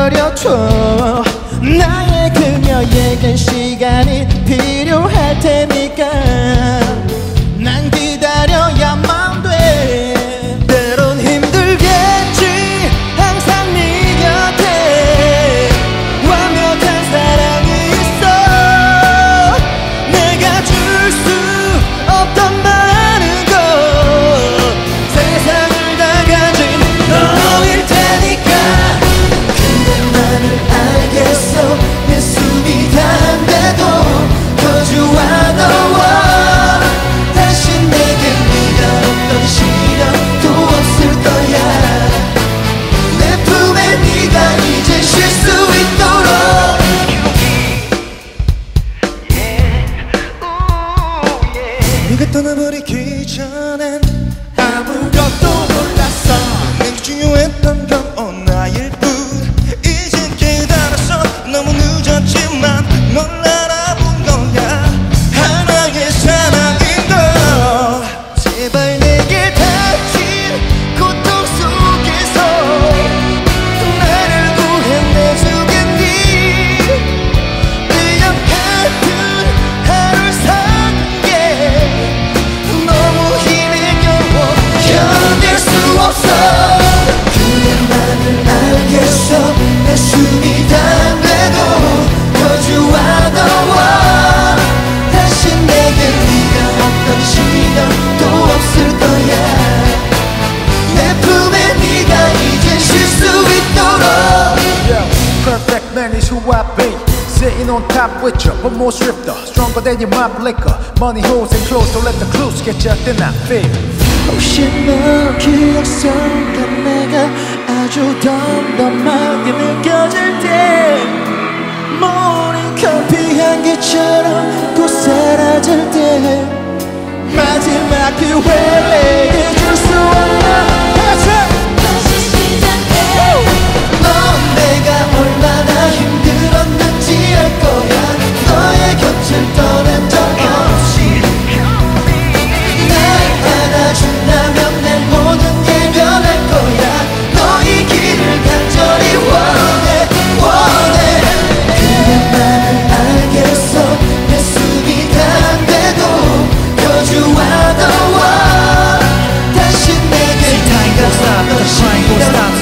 버려줘. 나의 그녀에겐 시간이 필요할 테니까 난 기다려야만 돼. 때론 힘들겠지 항상 네 곁에 완벽한 사랑이 있어. 내가 줄 수 없던 많은 것 세상을 다 가진 너일 테니까. 그대만을 알겠어. 내 숨이 닿는데도 더 좋아 너와 다시 내게 네가 없던 시련도 없을 거야. 내 품에 네가 이제 쉴 수 있도록. 네가 떠나버리기 전엔 아무것도 몰랐어. 내게 중요했던 건 나일 뿐. 이젠 깨달았어. 너무 늦었지만 널 알아본 거야. 하나의 사랑인 걸. 제발 내게 닥친 고통 속에서 나를 구해내주겠니. 내 옆에는 하루 사는 게 너무 힘이 겨워 견딜 수 없어. 그대만을 알겠어. 내 숨이 닿는데도 더 좋아 너와 다시 내게 네가 없던 시련도 없을 거야. 내 품에 네가 이제 쉴 수 있도록. Perfect man is who I be. Sitting on top with you, but more swifter, stronger than your mop liquor. Money holes and clothes, don't let the clues get you, then I feel. 혹시 너 기억 속에 내가 아주 덤덤하게 느껴질 때 모닝 커피 향기처럼 곧 사라질 때 마지막 기회를 줄 수 없나. 다시 시작해. 넌 내가 얼마나 힘들었는지 알 거야. 너의 곁을 떠난 적 없이 날 안아준다면 내 모든 게 변할 거야. 너의 길을 간절히 원해. 그대만을 알겠어. 내 숨이 닿는데도 더 좋아 너와 다시 내게 네가 없던 시간